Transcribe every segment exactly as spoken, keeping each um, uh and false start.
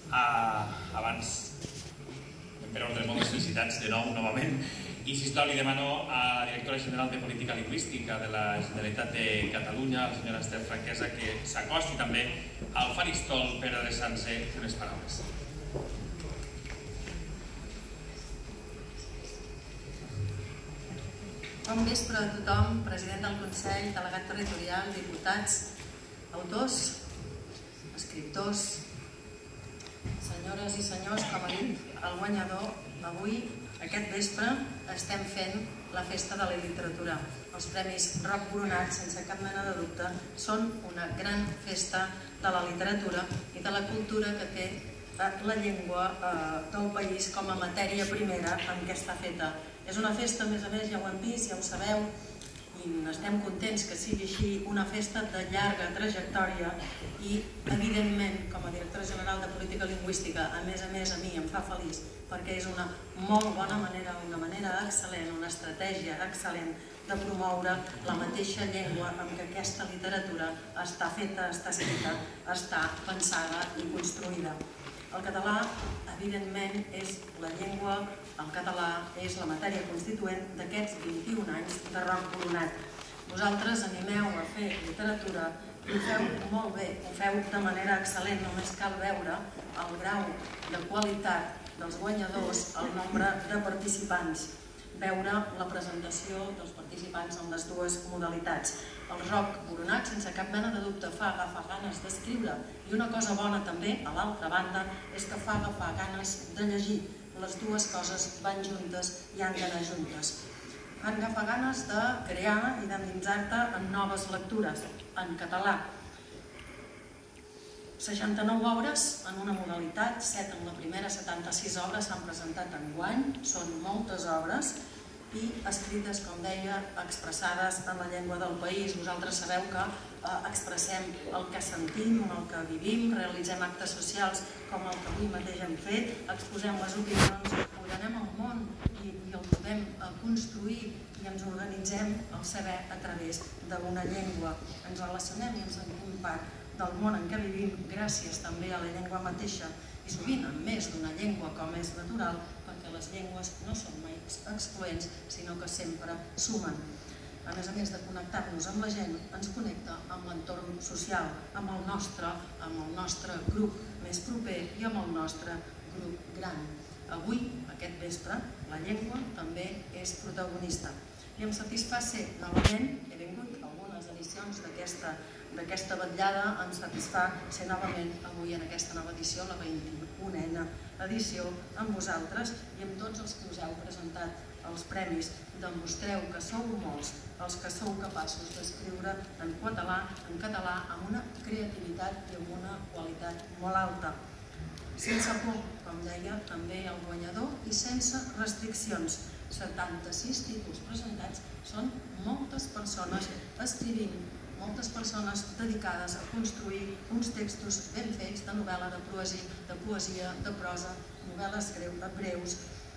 Abans, per ordre, moltes felicitats de nou, novament. I, sisplau, li demano a la directora general de Política Lingüística de la Generalitat de Catalunya, la senyora Esther Franquesa, que s'acosti també al faristol per adreçar-se unes paraules. Bon vespre a tothom, president del Consell, delegat territorial, diputats, autors, escriptors, senyores i senyors, com ha dit el guanyador, avui, aquest vespre, estem fent la festa de la literatura. Els Premis Roc Boronat, sense cap mena de dubte, són una gran festa de la literatura i de la cultura que té la llengua del país com a matèria primera en què està feta. És una festa, a més a més, ja ho hem vist, ja ho sabeu, i estem contents que sigui així, una festa de llarga trajectòria i, evidentment, com a directora general de Política Lingüística, a més a més a mi em fa feliç perquè és una molt bona manera, una manera excel·lent, una estratègia excel·lent de promoure la mateixa llengua amb què aquesta literatura està feta, està escrita, està pensada i construïda. El català, evidentment, és la llengua, el català és la matèria constituent d'aquests vint-i-un anys de Roc Boronat. Vosaltres animeu a fer literatura i ho feu molt bé, ho feu de manera excel·lent, només cal veure el grau de qualitat dels guanyadors, el nombre de participants, veure la presentació dels participants en les dues modalitats. El Roc Boronat, sense cap mena de dubte, fa agafar ganes d'escriure i una cosa bona també, a l'altra banda, és que fa agafar ganes de llegir. Les dues coses van juntes i han d'anar juntes. Han d'agafar ganes de crear i d'endinsar-te en noves lectures, en català. seixanta-nou obres en una modalitat, set en la primera, setanta-sis obres s'han presentat enguany, són moltes obres i escrites, com deia, expressades en la llengua del país. Vosaltres sabeu que expressem el que sentim, el que vivim, realitzem actes socials com el que avui mateix hem fet, exposem les opinions, ordenem el món i el podem construir i ens organitzem el saber a través d'una llengua. Ens relacionem i ens sentim part del món en què vivim gràcies també a la llengua mateixa i sovint amb més d'una llengua com és natural, perquè les llengües no són mai excloents, sinó que sempre sumen. A més a més de connectar-nos amb la gent, ens connecta amb l'entorn social, amb el nostre, amb el nostre grup més proper i amb el nostre grup gran. Avui, aquest vespre, la llengua també és protagonista. I em satisfà ser novament, he vingut a algunes edicions d'aquesta d'aquesta vetllada, em satisfà ser novament avui en aquesta nova edició, la vint-i-unena edició, amb vosaltres i amb tots els que us heu presentat els premis. Demostreu que sou molts els que sou capaços d'escriure en català, en català, amb una creativitat i amb una qualitat molt alta. Sense por, com deia també el guanyador, i sense restriccions. setanta-sis títols presentats, són moltes persones escrivint, moltes persones dedicades a construir uns textos ben fets de novel·la, de poesia, de prosa, novel·les breus,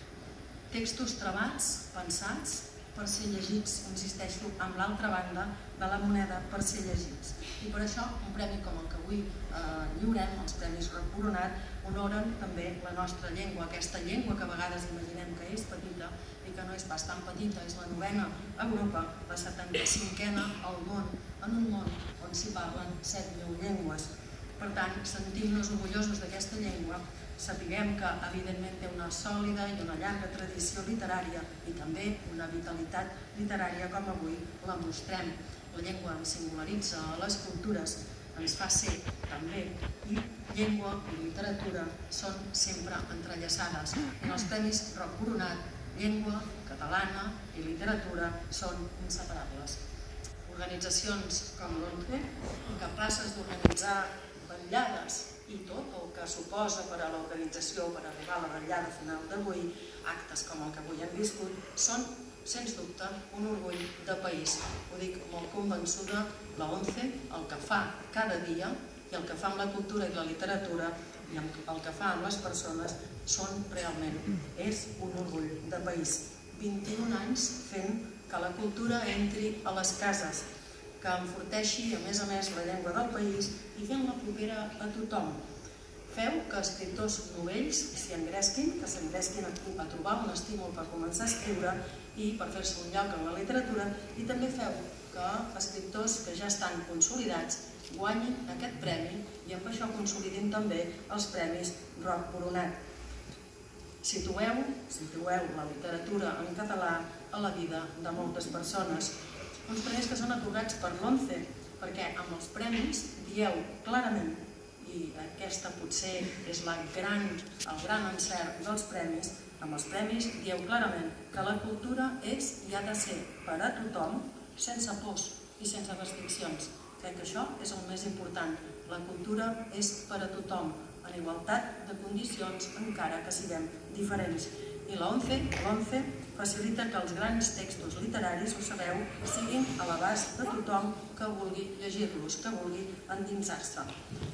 textos trebats, pensats, per ser llegits, insisteixo, amb l'altra banda de la moneda, per ser llegits. I per això un premi com el que avui lliurem, els Premis Roc Boronat, honoren també la nostra llengua, aquesta llengua que a vegades imaginem que és petita i que no és pas tan petita, és la novena a Europa, la setanta-cinquena al món, en un món on s'hi parlen set mil llengües. Per tant, sentim-nos orgullosos d'aquesta llengua, sapiguem que evidentment té una sòlida i una llarga tradició literària i també una vitalitat literària com avui la mostrem. La llengua ens singularitza a les cultures, ens fa ser també, i llengua i literatura són sempre entrellaçades. En els Premis Roc Boronat, llengua catalana i literatura són inseparables. Organitzacions com l'ONCE, capaces d'organitzar vetllades i tot el que suposa per a l'organització per arribar a la vetllada final d'avui, actes com el que avui hem viscut, són, sens dubte, un orgull de país. Ho dic molt convençuda, la ONCE, el que fa cada dia i el que fa amb la cultura i la literatura i el que fa amb les persones són realment, és un orgull de país. vint-i-un anys fent que la cultura entri a les cases, que enforteixi, a més a més, la llengua del país i fent-la propera a tothom. Feu que escriptors novells s'hi engresquin, que s'engresquin a trobar un estímul per començar a escriure i per fer-se un lloc en la literatura, i també feu que escriptors que ja estan consolidats guanyin aquest premi i amb això consolidin també els premis Roc Boronat. Situeu, situeu la literatura en català a la vida de moltes persones. Uns premis que són atorgats per l'ONCE, perquè amb els premis dieu clarament, i aquesta potser és el gran encert dels premis, amb els premis dieu clarament que la cultura és i ha de ser per a tothom, sense pors i sense restriccions. Crec que això és el més important. La cultura és per a tothom, en igualtat de condicions, encara que siguem diferents. I l'ONCE facilita que els grans textos literaris, ho sabeu, siguin a l'abast de tothom que vulgui llegir-los, que vulgui endinsar-se.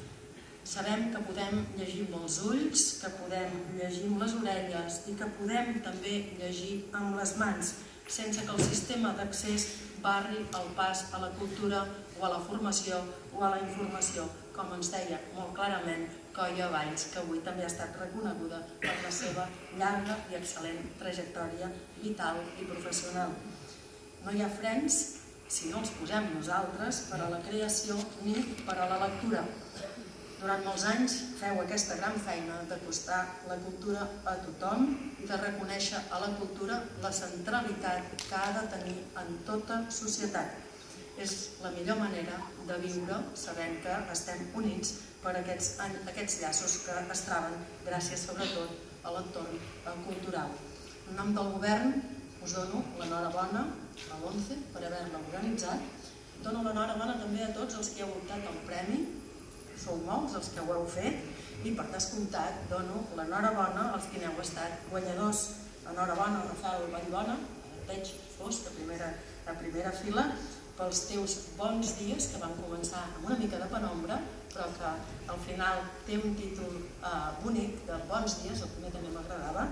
Sabem que podem llegir amb els ulls, que podem llegir amb les orelles i que podem també llegir amb les mans, sense que el sistema d'accés barri el pas a la cultura o a la formació o a la informació, com ens deia molt clarament Coia Valls, que avui també ha estat reconeguda per la seva llarga i excel·lent trajectòria vital i professional. No hi ha frens, si no els posem nosaltres, per a la creació ni per a la lectura. Durant molts anys feu aquesta gran feina d'acostar la cultura a tothom i de reconèixer a la cultura la centralitat que ha de tenir en tota societat. És la millor manera de viure sabent que estem units per aquests llaços que es traven gràcies sobretot a l'entorn cultural. En nom del govern us dono l'enhorabona a l'ONCE per haver-la organitzat. Dono l'enhorabona també a tots els que heu optat al premi. Sou molts els que ho heu fet i per descomptat dono l'enhorabona als que n'heu estat guanyadors. Enhorabona, Rafael Vallbona, et veig fosc a primera fila, pels teus bons dies que van començar amb una mica de penombra, però que al final té un títol bonic de bons dies, el primer també m'agradava.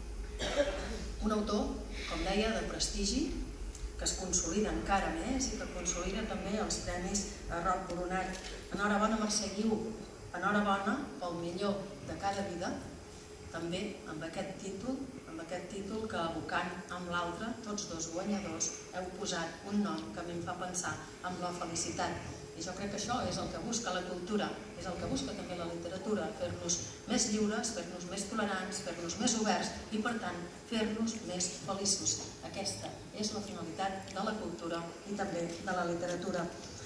Un autor, com deia, de prestigi, que es consolida encara més i que consolida també els premis Roc Boronat. Enhorabona Mercè Guiu, enhorabona pel millor de cada vida, també amb aquest títol, amb aquest títol que abocant amb l'altre, tots dos guanyadors, heu posat un nom que a mi em fa pensar en la felicitat. I jo crec que això és el que busca la cultura, és el que busca també la literatura, fer-nos més lliures, fer-nos més tolerants, fer-nos més oberts i, per tant, fer-nos més feliços. Aquesta és la finalitat de la cultura i també de la literatura.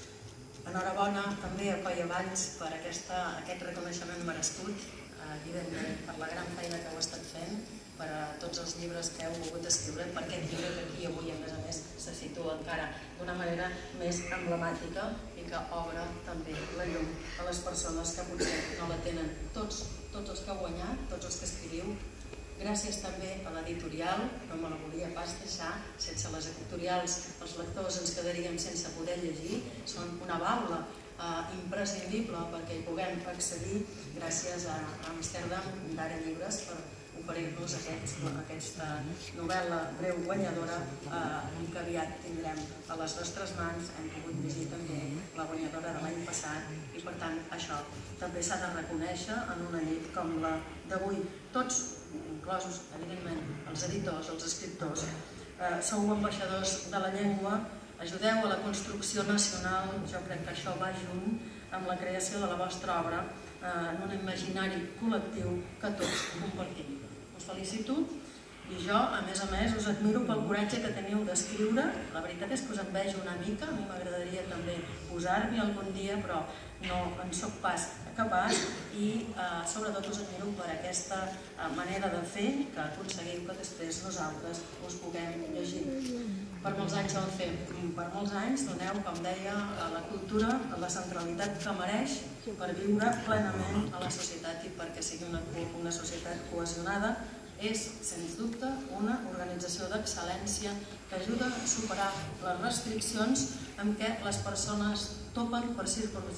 Enhorabona també a Coia Valls per aquest reconeixement merescut, evidentment per la gran feina que heu estat fent, per a tots els llibres que heu volgut escriure, per aquest llibre que aquí avui, a més a més, se situa encara d'una manera més emblemàtica i que obre també la llum a les persones que potser no la tenen. Tots, tots els que heu guanyat, tots els que escriviu, gràcies també a l'editorial, no me la volia pas deixar, sense les editorials els lectors ens quedaríem sense poder llegir, són una baula imprescindible perquè hi puguem accedir, gràcies a Amsterdam d'Ara Llibres per oferir-nos aquesta novel·la breu guanyadora que aviat tindrem a les nostres mans. Hem pogut llegir també la guanyadora de l'any passat i, per tant, això també s'ha de reconèixer en una nit com la d'avui. Tots, inclosos, evidentment, els editors, els escriptors, sou ambaixadors de la llengua, ajudeu a la construcció nacional, jo crec que això va junt amb la creació de la vostra obra en un imaginari col·lectiu que tots compartim. Us felicito i jo, a més a més, us admiro pel coratge que teniu d'escriure. La veritat és que us envejo una mica, a mi m'agradaria també posar-m'hi algun dia, però no en soc pas capaç i sobretot us admiro per aquesta manera de fer que aconseguim que després nosaltres us puguem llegir. Per molts anys ho fem, per molts anys doneu, com deia, a la cultura la centralitat que mereix per viure plenament a la societat i perquè sigui una societat cohesionada. És, sens dubte, una organització d'excel·lència que ajuda a superar les restriccions amb què les persones topen per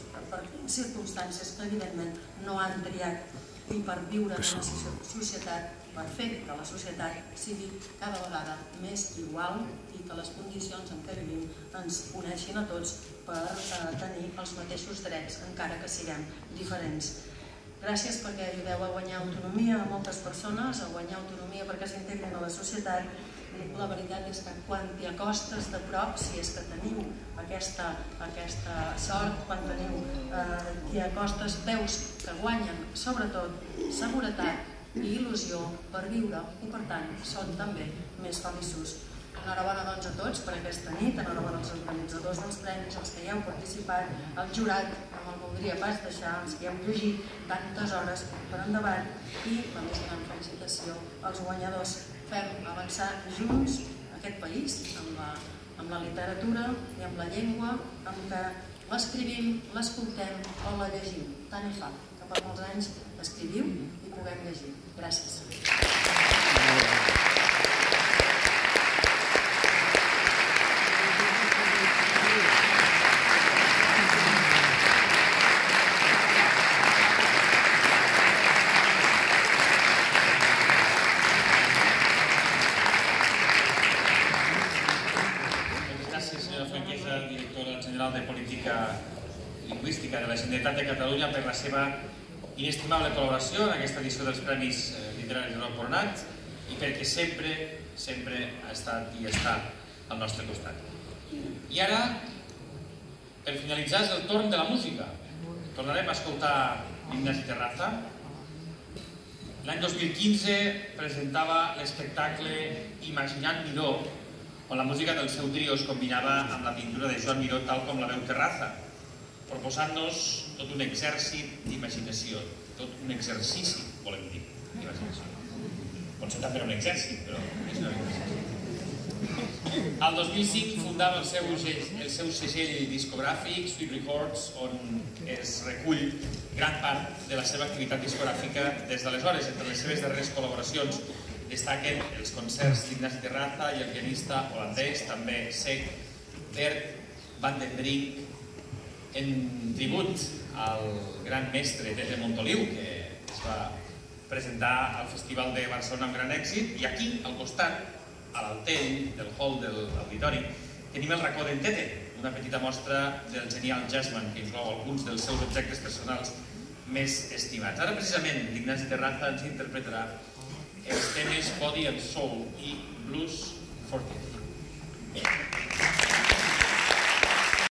circumstàncies que, evidentment, no han triat i per viure en una societat, per fer que la societat sigui cada vegada més igual i que les condicions en què vivim ens uneixin a tots per tenir els mateixos drets, encara que siguem diferents. gràcies perquè ajudeu a guanyar autonomia a moltes persones, a guanyar autonomia perquè s'integrin a la societat. La veritat és que quan t'hi acostes de prop, si és que teniu aquesta sort, quan teniu t'hi acostes, veus que guanyen sobretot seguretat i il·lusió per viure i per tant són també més feliços. Enhorabona doncs a tots per aquesta nit, enhorabona als organitzadors dels premis, els que hi heu participat, al jurat, no me'l voldria pas deixar, els que hi heu llegit tantes hores per endavant i la més gran felicitació als guanyadors. Fem avançar junts aquest país amb la literatura i amb la llengua amb què l'escrivim, l'escoltem o la llegim. Tant hi fa que per molts anys escriviu i puguem llegir. Gràcies. de Política Lingüística de la Generalitat de Catalunya per la seva inestimable col·laboració en aquesta edició dels Premis Literaris de Roc Boronat i perquè sempre, sempre ha estat i està al nostre costat. I ara, per finalitzar, és el torn de la música. Tornarem a escoltar Ignasi Terraza. L'any dos mil quinze presentava l'espectacle Imaginant Miró, on la música del seu trio es combinava amb la pintura de Joan Miró tal com la veu Terraza, proposant-nos tot un exèrcit d'imaginació, tot un exercici, volem dir, d'imaginació. Pot ser també un exèrcit, però és un exercici. El dos mil cinc fundava el seu segell discogràfic, Sweet Records, on es recull gran part de la seva activitat discogràfica des d'aleshores. Entre les seves darreres col·laboracions destaquen els concerts d'Ignasi Terraza i el pianista holandès, també Sek Bert van den Brink, en tribut al gran mestre Tete Montoliu, que es va presentar al Festival de Barcelona amb gran èxit, i aquí, al costat, a l'altell del hall de l'auditori, tenim el racó d'en Tete, una petita mostra del genial jazzman que inclou alguns dels seus objectes personals més estimats. Ara, precisament, l'Ignasi Terraza ens interpretarà els temes Body and Soul i Blues for Tete.